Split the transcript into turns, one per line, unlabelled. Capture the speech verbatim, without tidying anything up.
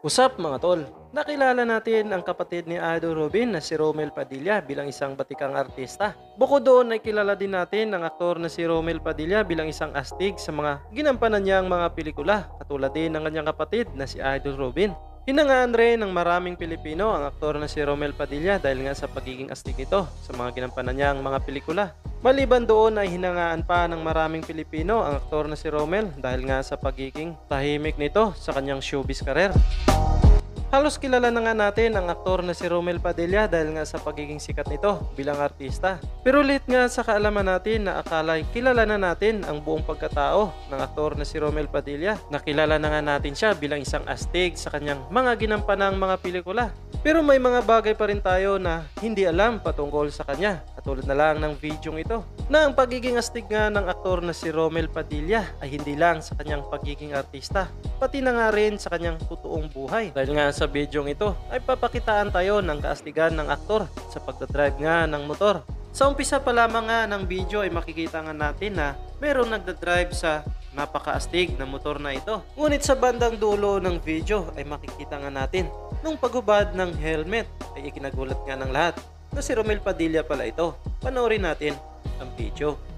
Usap mga tol, nakilala natin ang kapatid ni Idol Robin na si Rommel Padilla bilang isang batikang artista. Bukod doon ay kilala din natin ang aktor na si Rommel Padilla bilang isang astig sa mga ginampanan niyang mga pelikula, katulad din ng kanyang kapatid na si Idol Robin. Hinangaan rin ng maraming Pilipino ang aktor na si Rommel Padilla dahil nga sa pagiging astig nito sa mga ginampanan niyang mga pelikula. Maliban doon ay hinangaan pa ng maraming Pilipino ang aktor na si Rommel dahil nga sa pagiging tahimik nito sa kanyang showbiz career. Halos kilala na nga natin ang aktor na si Rommel Padilla dahil nga sa pagiging sikat nito bilang artista. Pero ulit nga sa kaalaman natin na akala kilala na natin ang buong pagkatao ng aktor na si Rommel Padilla. Nakilala na nga natin siya bilang isang astig sa kanyang mga ginampanang mga pelikula. Pero may mga bagay pa rin tayo na hindi alam patungkol sa kanya. Katulad na lang ng videong ito na ang pagiging astig nga ng aktor na si Rommel Padilla ay hindi lang sa kanyang pagiging artista, pati na nga rin sa kanyang totoong buhay. Dahil nga sa videong ito ay papakitaan tayo ng kaastigan ng aktor sa pagdadrive nga ng motor. Sa umpisa pa lamang nga ng video ay makikita nga natin na merong nagdadrive sa napakaastig na motor na ito. Ngunit sa bandang dulo ng video ay makikita nga natin nung paghubad ng helmet ay ikinagulat nga ng lahat na si Rommel Padilla pala ito. Panoorin natin ang video.